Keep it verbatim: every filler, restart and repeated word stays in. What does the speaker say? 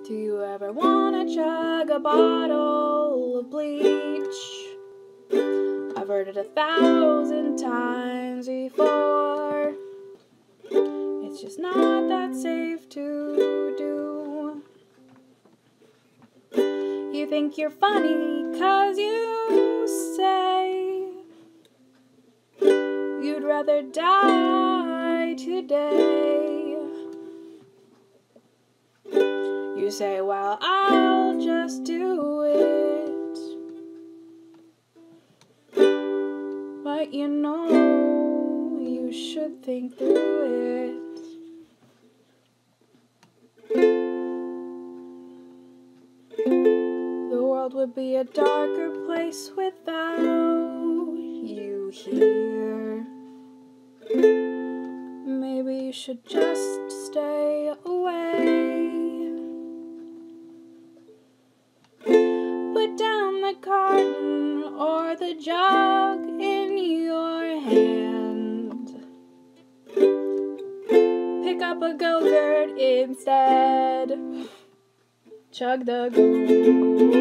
Do you ever wanna chug a bottle of bleach? I've heard it a thousand times before. It's just not that safe to do. You think you're funny 'cause you say you'd rather die today. You say, well, I'll just do it. But you know, you should think through it. The world would be a darker place without you here. Maybe you should just stay away. Put down the carton or the jug in your hand. Pick up a Gogurt instead. Chug the Gogurt.